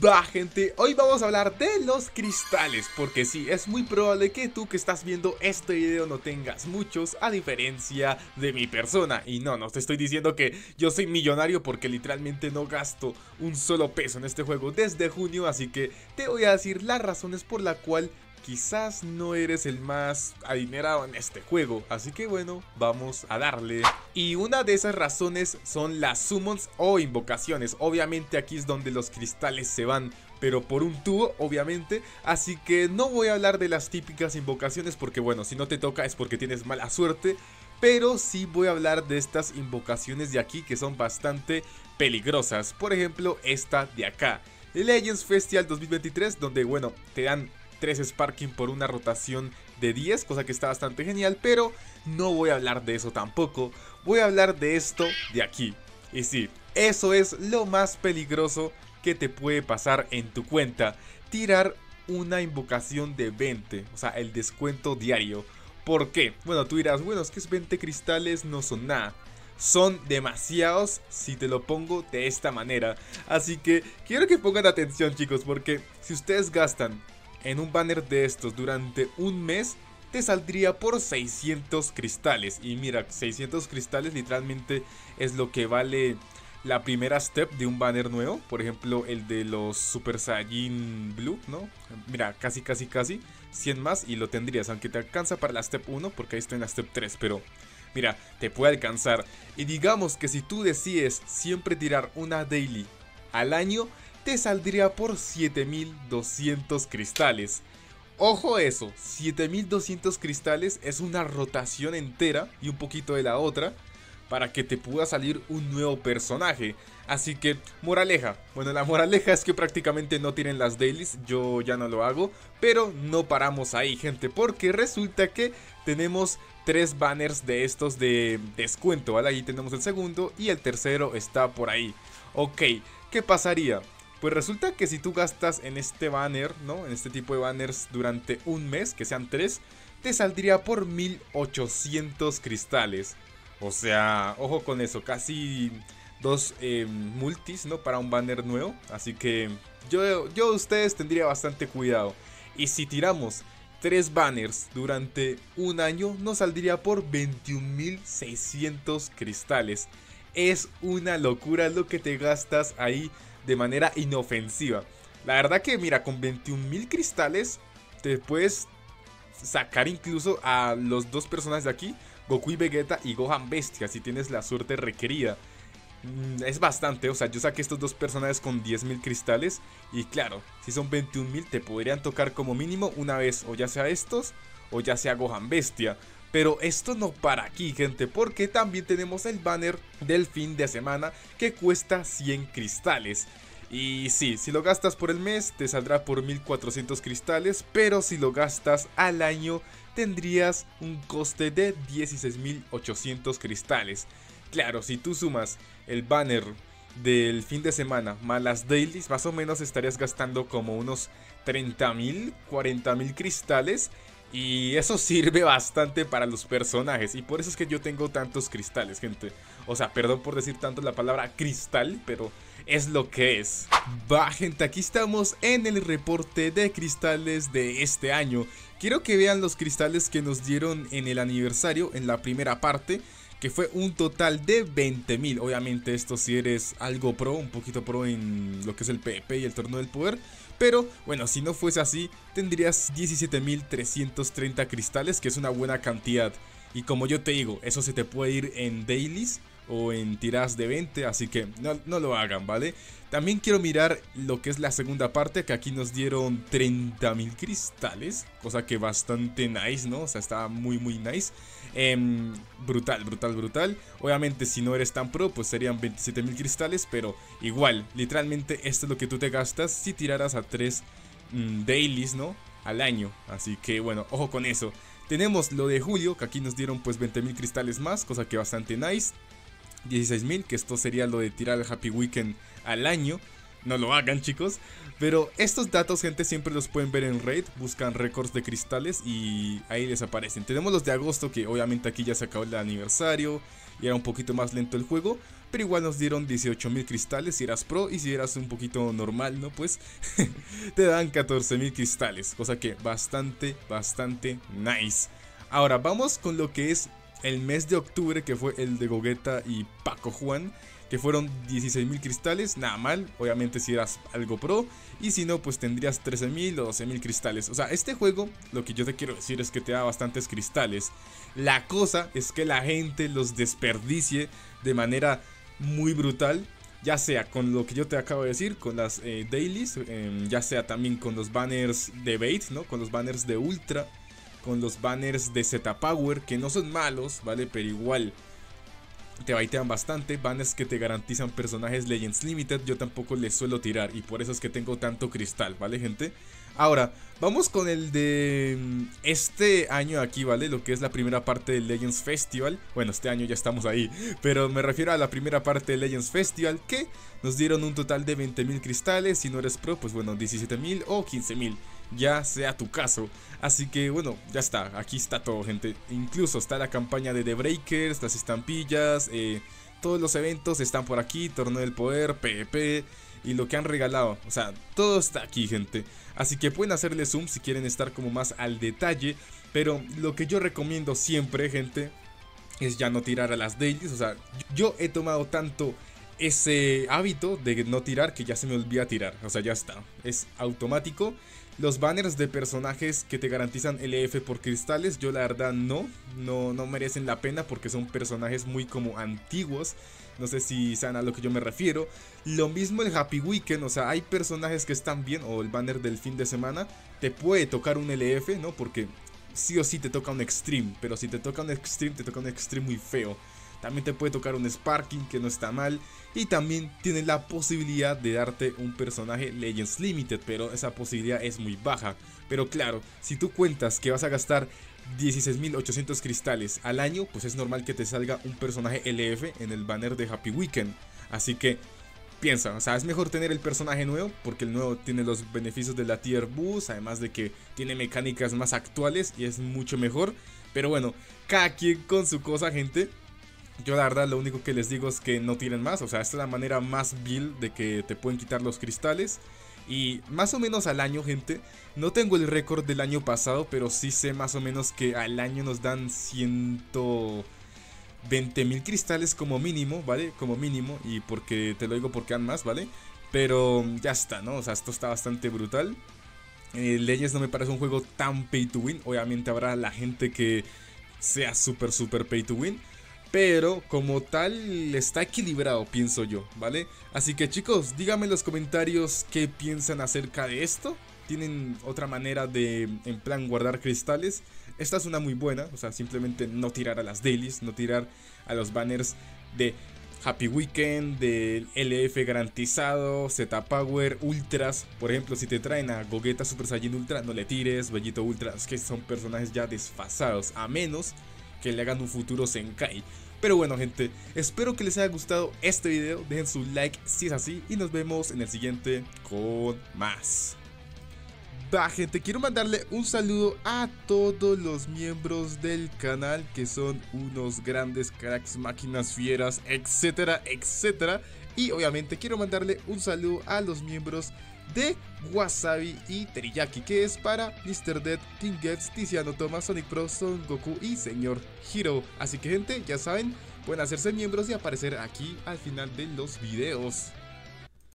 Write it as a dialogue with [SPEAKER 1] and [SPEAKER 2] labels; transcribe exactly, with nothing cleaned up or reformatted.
[SPEAKER 1] Va, gente, hoy vamos a hablar de los cristales, porque sí, es muy probable que tú que estás viendo este video no tengas muchos, a diferencia de mi persona. Y no, no te estoy diciendo que yo soy millonario, porque literalmente no gasto un solo peso en este juego desde junio, así que te voy a decir las razones por la cual quizás no eres el más adinerado en este juego, así que bueno, vamos a darle. Y una de esas razones son las summons o invocaciones. Obviamente aquí es donde los cristales se van, pero por un tubo, obviamente. Así que no voy a hablar de las típicas invocaciones porque bueno, si no te toca es porque tienes mala suerte. Pero sí voy a hablar de estas invocaciones de aquí que son bastante peligrosas. Por ejemplo, esta de acá, Legends Festival dos mil veintitrés, donde bueno, te dan tres Sparking por una rotación de diez, cosa que está bastante genial, pero no voy a hablar de eso tampoco. Voy a hablar de esto de aquí. Y sí, eso es lo más peligroso que te puede pasar en tu cuenta: tirar una invocación de veinte, o sea, el descuento diario. ¿Por qué? Bueno, tú dirás, bueno, es que es veinte cristales, no son nada. Son demasiados si te lo pongo de esta manera. Así que quiero que pongan atención, chicos, porque si ustedes gastan en un banner de estos durante un mes, te saldría por seiscientos cristales. Y mira, seiscientos cristales literalmente es lo que vale la primera step de un banner nuevo. Por ejemplo, el de los Super Saiyajin Blue, ¿no? Mira, casi, casi, casi cien más y lo tendrías, aunque te alcanza para la step uno, porque ahí estoy en la step tres, pero mira, te puede alcanzar. Y digamos que si tú decides siempre tirar una daily al año, te saldría por siete mil doscientos cristales. Ojo eso, siete mil doscientos cristales es una rotación entera y un poquito de la otra para que te pueda salir un nuevo personaje. Así que, moraleja, bueno, la moraleja es que prácticamente no tienen las dailies, yo ya no lo hago, pero no paramos ahí, gente, porque resulta que tenemos tres banners de estos de descuento, ¿vale? Ahí tenemos el segundo y el tercero está por ahí. Ok, ¿qué pasaría? Pues resulta que si tú gastas en este banner, ¿no? En este tipo de banners durante un mes, que sean tres, te saldría por mil ochocientos cristales. O sea, ojo con eso, casi dos eh, multis, ¿no? Para un banner nuevo. Así que yo, yo ustedes tendría bastante cuidado. Y si tiramos tres banners durante un año, nos saldría por veintiún mil seiscientos cristales. Es una locura lo que te gastas ahí de manera inofensiva. La verdad que mira, con veintiún mil cristales te puedes sacar incluso a los dos personajes de aquí, Goku y Vegeta, y Gohan Bestia, si tienes la suerte requerida. mm, Es bastante, o sea, yo saqué estos dos personajes con diez mil cristales. Y claro, si son veintiún mil te podrían tocar como mínimo una vez, o ya sea estos, o ya sea Gohan Bestia. Pero esto no para aquí, gente, porque también tenemos el banner del fin de semana que cuesta cien cristales. Y sí, si lo gastas por el mes te saldrá por mil cuatrocientos cristales, pero si lo gastas al año tendrías un coste de dieciséis mil ochocientos cristales. Claro, si tú sumas el banner del fin de semana más las dailies, más o menos estarías gastando como unos treinta mil, cuarenta mil cristales. Y eso sirve bastante para los personajes. Y por eso es que yo tengo tantos cristales, gente. O sea, perdón por decir tanto la palabra cristal, pero es lo que es. Va, gente, aquí estamos en el reporte de cristales de este año. Quiero que vean los cristales que nos dieron en el aniversario, en la primera parte, que fue un total de veinte mil. Obviamente esto si eres algo pro, un poquito pro en lo que es el PvP y el torneo del poder. Pero bueno, si no fuese así, tendrías diecisiete mil trescientos treinta cristales, que es una buena cantidad. Y como yo te digo, eso se te puede ir en dailies o en tiradas de veinte, así que no, no lo hagan, ¿vale? También quiero mirar lo que es la segunda parte, que aquí nos dieron treinta mil cristales, cosa que bastante nice, ¿no? O sea, está muy muy nice. eh, Brutal, brutal, brutal. Obviamente si no eres tan pro, pues serían veintisiete mil cristales, pero igual, literalmente esto es lo que tú te gastas si tiraras a tres mmm, dailies, ¿no? Al año, así que bueno, ojo con eso. Tenemos lo de julio, que aquí nos dieron pues veinte mil cristales más, cosa que bastante nice. dieciséis mil, que esto sería lo de tirar el Happy Weekend al año. No lo hagan, chicos. Pero estos datos, gente, siempre los pueden ver en Raid. Buscan récords de cristales y ahí les aparecen. Tenemos los de agosto, que obviamente aquí ya se acabó el aniversario y era un poquito más lento el juego. pero igual nos dieron dieciocho mil cristales si eras pro, y si eras un poquito normal, ¿no? Pues te dan catorce mil cristales, cosa que bastante, bastante nice. Ahora vamos con lo que es el mes de octubre, que fue el de Gogeta y Paco Juan, que fueron dieciséis mil cristales, nada mal, obviamente si eras algo pro, y si no pues tendrías trece mil o doce mil cristales. O sea, este juego, lo que yo te quiero decir es que te da bastantes cristales. La cosa es que la gente los desperdicie de manera muy brutal, ya sea con lo que yo te acabo de decir, con las eh, dailies, eh, ya sea también con los banners de bait, ¿no? Con los banners de ultra, con los banners de Z Power, que no son malos, ¿vale? Pero igual te baitean bastante. Banners que te garantizan personajes Legends Limited, yo tampoco les suelo tirar, y por eso es que tengo tanto cristal, ¿vale, gente? Ahora, vamos con el de este año aquí, ¿vale? Lo que es la primera parte del Legends Festival. Bueno, este año ya estamos ahí, pero me refiero a la primera parte del Legends Festival, que nos dieron un total de veinte mil cristales. Si no eres pro, pues bueno, diecisiete mil o quince mil, ya sea tu caso. Así que bueno, ya está, aquí está todo, gente. Incluso está la campaña de The Breakers, las estampillas, eh, todos los eventos están por aquí, Torneo del Poder, PvP y lo que han regalado. O sea, todo está aquí, gente. Así que pueden hacerle zoom si quieren estar como más al detalle. Pero lo que yo recomiendo siempre, gente, es ya no tirar a las dailies. O sea, yo he tomado tanto ese hábito de no tirar que ya se me olvida tirar. O sea, ya está, es automático. Los banners de personajes que te garantizan L F por cristales, yo la verdad no, no, no merecen la pena porque son personajes muy como antiguos. No sé si saben a lo que yo me refiero. Lo mismo el Happy Weekend, o sea, hay personajes que están bien, o el banner del fin de semana, te puede tocar un L F, ¿no? Porque sí o sí te toca un Extreme, pero si te toca un Extreme, te toca un Extreme muy feo. También te puede tocar un Sparking, que no está mal. Y también tienes la posibilidad de darte un personaje Legends Limited, pero esa posibilidad es muy baja. Pero claro, si tú cuentas que vas a gastar dieciséis mil ochocientos cristales al año, pues es normal que te salga un personaje L F en el banner de Happy Weekend. Así que piensa, o sea, es mejor tener el personaje nuevo, porque el nuevo tiene los beneficios de la Tier Boost, además de que tiene mecánicas más actuales y es mucho mejor. Pero bueno, cada quien con su cosa, gente. Yo la verdad lo único que les digo es que no tiren más. O sea, esta es la manera más vil de que te pueden quitar los cristales. Y más o menos al año, gente, no tengo el récord del año pasado, pero sí sé más o menos que al año nos dan ciento veinte mil cristales como mínimo, ¿vale? Como mínimo, y porque te lo digo porque han más, ¿vale? Pero ya está, ¿no? O sea, esto está bastante brutal. eh, Legends no me parece un juego tan pay to win. Obviamente habrá la gente que sea súper súper pay to win, pero como tal está equilibrado, pienso yo, ¿vale? Así que chicos, díganme en los comentarios qué piensan acerca de esto. ¿Tienen otra manera de, en plan, guardar cristales? Esta es una muy buena, o sea, simplemente no tirar a las dailies, no tirar a los banners de Happy Weekend, del L F garantizado, Z Power, Ultras. Por ejemplo, si te traen a Gogeta Super Saiyan Ultra, no le tires, Bellito Ultra, es que son personajes ya desfasados, a menos que le hagan un futuro Zenkai. Pero bueno, gente, espero que les haya gustado este video. Dejen su like si es así y nos vemos en el siguiente con más. Va, gente, quiero mandarle un saludo a todos los miembros del canal, que son unos grandes cracks, máquinas fieras, etcétera, etcétera. Y obviamente quiero mandarle un saludo a los miembros de Wasabi y Teriyaki, que es para mister Dead, King Gets, Tiziano Thomas, Sonic Pro, Son Goku y Señor Hero. Así que, gente, ya saben, pueden hacerse miembros y aparecer aquí al final de los videos.